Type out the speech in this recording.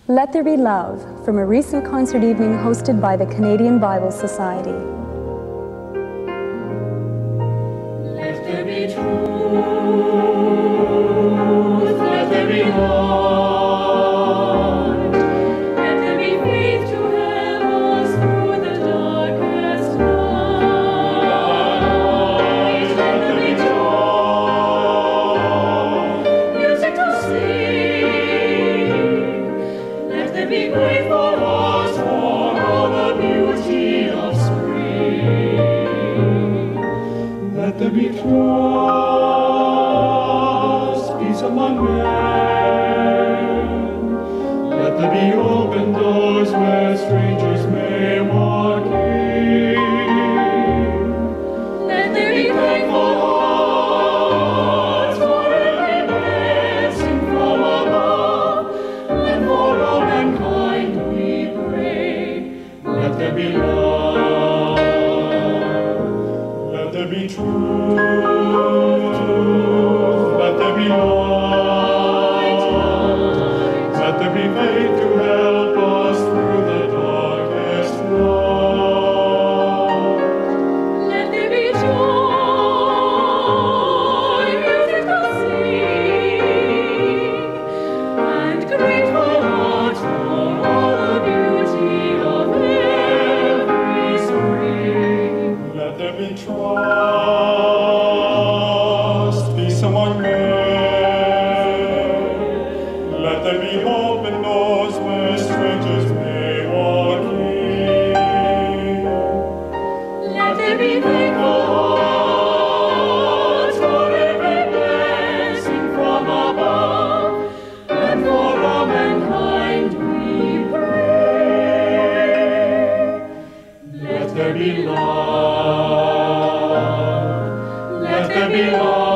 Let There Be Love, from a recent concert evening hosted by the Canadian Bible Society. Let there be truth, let there be light, let there be faith to help us through the darkest night. Let there be joy, music to sing, let there be grateful hearts for all the beauty of spring. Let there be trust, peace among men. Let there be open doors where strangers may walk in. Let there be thankful hearts for every blessing from above. And for all mankind we pray. Let there be love. Let there be truth, let there be light, let there be faith to help us through the darkest night. Let there be joy, music to sing, and grateful hearts for all the beauty of every spring. Let there be trust, peace among men. Let there be hope in doors where strangers may walk in. Let there be thankful hearts for every blessing from above. And for all mankind we pray. Let there be love. Let there be love.